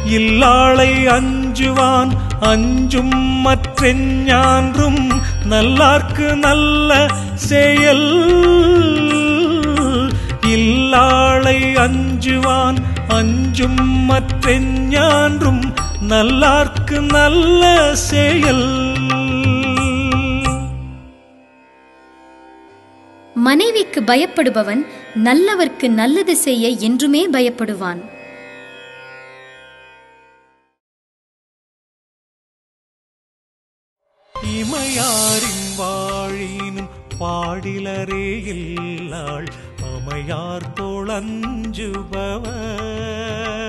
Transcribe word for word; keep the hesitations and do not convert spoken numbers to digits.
இல்லாளை அஞ்சுவான் அஞ்சும் மற்றெஞ்ஞான்றும் நல்லார்க்கு நல்ல செயல். இல்லாளை அஞ்சுவான் அஞ்சும் மற்றெஞ்ஞான்றும் நல்லார்க்கு நல்ல செயல். மனைவிக்கு பயப்படுபவன் நல்லவர்க்கு நல்லது செய்ய என்றுமே பயப்படுவான். இமையாரின் வாழினும் பாடிலரே இல்லாள் அமையார் தோளஞ்சுபவர்.